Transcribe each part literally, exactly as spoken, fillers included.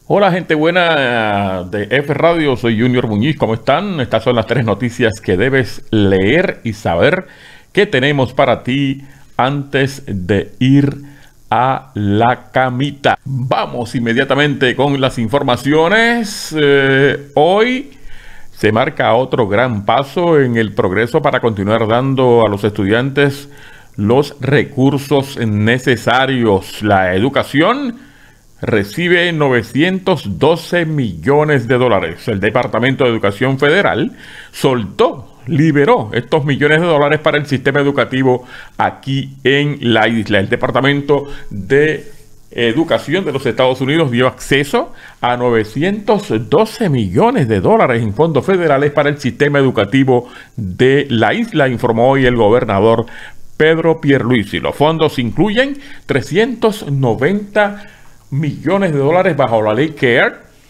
Hola gente buena de F Radio, soy Junior Muñiz, ¿cómo están? Estas son las tres noticias que debes leer y saber que tenemos para ti antes de ir a la camita. Vamos inmediatamente con las informaciones. Eh, hoy se marca otro gran paso en el progreso para continuar dando a los estudiantes los recursos necesarios. La educación recibe novecientos doce millones de dólares. El Departamento de Educación Federal soltó, liberó estos millones de dólares para el sistema educativo aquí en la isla. El Departamento de Educación de los Estados Unidos dio acceso a novecientos doce millones de dólares en fondos federales para el sistema educativo de la isla, informó hoy el gobernador Pedro Pierluisi. Los fondos incluyen trescientos noventa millones de dólares bajo la ley CARE,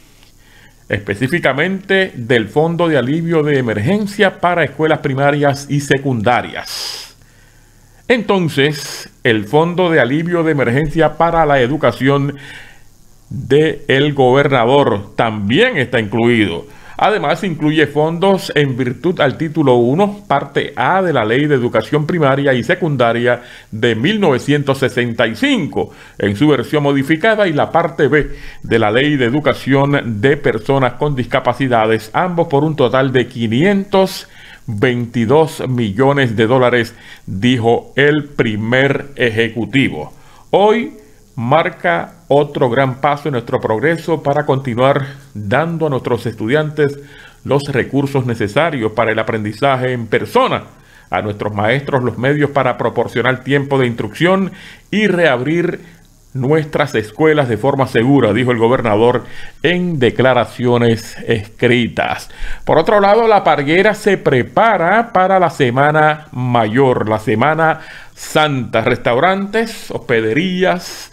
específicamente del Fondo de Alivio de Emergencia para escuelas primarias y secundarias. Entonces, el Fondo de Alivio de Emergencia para la Educación del gobernador también está incluido. Además, incluye fondos en virtud al título uno, parte A de la Ley de Educación Primaria y Secundaria de mil novecientos sesenta y cinco, en su versión modificada, y la parte B de la Ley de Educación de Personas con Discapacidades, ambos por un total de quinientos veintidós millones de dólares, dijo el primer ejecutivo. Hoy marca otro gran paso en nuestro progreso para continuar dando a nuestros estudiantes los recursos necesarios para el aprendizaje en persona, a nuestros maestros los medios para proporcionar tiempo de instrucción y reabrir nuestras escuelas de forma segura, dijo el gobernador en declaraciones escritas. Por otro lado, La Parguera se prepara para la Semana Mayor, la Semana Santa. Restaurantes, hospederías,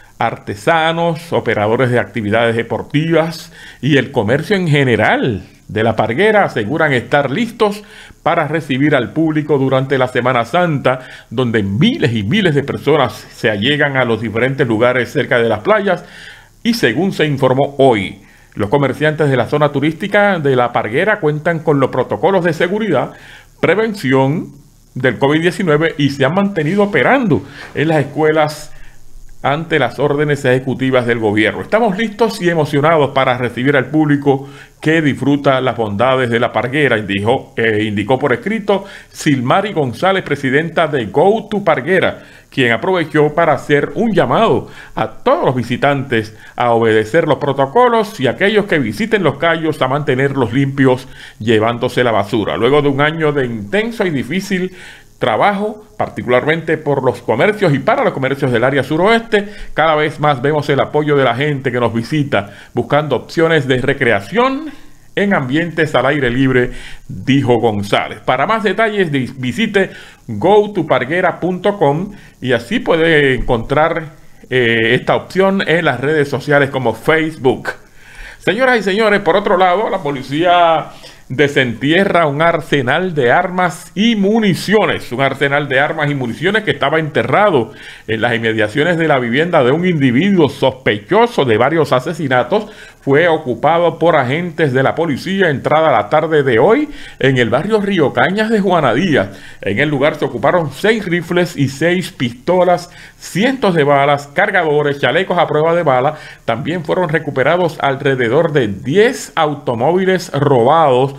artesanos, operadores de actividades deportivas y el comercio en general de La Parguera aseguran estar listos para recibir al público durante la Semana Santa, donde miles y miles de personas se allegan a los diferentes lugares cerca de las playas. Y según se informó hoy, los comerciantes de la zona turística de La Parguera cuentan con los protocolos de seguridad, prevención del COVID diecinueve y se han mantenido operando en las escuelas ante las órdenes ejecutivas del gobierno. Estamos listos y emocionados para recibir al público que disfruta las bondades de La Parguera, indicó, eh, indicó por escrito Silmari González, presidenta de Go to Parguera, quien aprovechó para hacer un llamado a todos los visitantes a obedecer los protocolos y aquellos que visiten los cayos a mantenerlos limpios llevándose la basura. Luego de un año de intenso y difícil trabajo, particularmente por los comercios y para los comercios del área suroeste, cada vez más vemos el apoyo de la gente que nos visita buscando opciones de recreación en ambientes al aire libre, dijo González. Para más detalles visite go to parguera punto com y así puede encontrar eh, esta opción en las redes sociales como Facebook. Señoras y señores, por otro lado, la policía desentierra un arsenal de armas y municiones, un arsenal de armas y municiones que estaba enterrado en las inmediaciones de la vivienda de un individuo sospechoso de varios asesinatos. Fue ocupado por agentes de la policía entrada la tarde de hoy en el barrio Río Cañas de Juana Díaz. En el lugar se ocuparon seis rifles y seis pistolas, cientos de balas, cargadores, chalecos a prueba de bala. También fueron recuperados alrededor de diez automóviles robados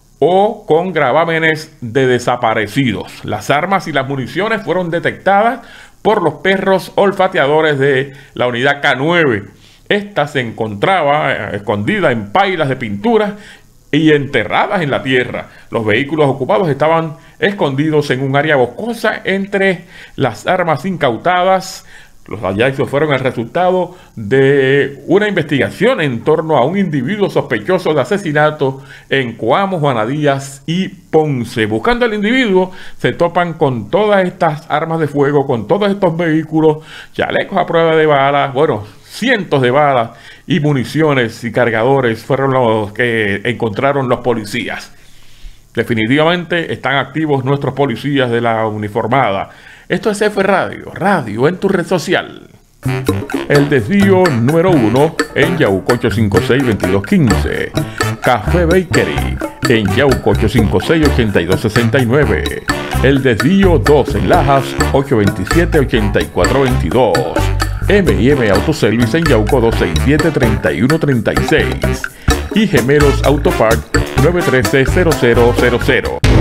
o con gravámenes de desaparecidos. Las armas y las municiones fueron detectadas por los perros olfateadores de la unidad K nueve. Esta se encontraba eh, escondida en pailas de pintura y enterradas en la tierra. Los vehículos ocupados estaban escondidos en un área boscosa entre las armas incautadas. Los hallazgos fueron el resultado de una investigación en torno a un individuo sospechoso de asesinato en Coamo, Juana Díaz y Ponce. Buscando al individuo, se topan con todas estas armas de fuego, con todos estos vehículos, chalecos a prueba de balas, bueno, cientos de balas y municiones y cargadores fueron los que encontraron los policías. Definitivamente están activos nuestros policías de la uniformada. Esto es F Radio, radio en tu red social. El desvío número uno en Yauco ocho cinco seis, veintidós quince. Café Bakery en Yauco ocho cinco seis, ochenta y dos sesenta y nueve. El desvío dos en Lajas ocho veintisiete, ochenta y cuatro veintidós. eme y eme Autoservice en Yauco dos seis siete, treinta y uno treinta y seis. Y Gemelos Autopark nueve uno tres, cero cero cero cero.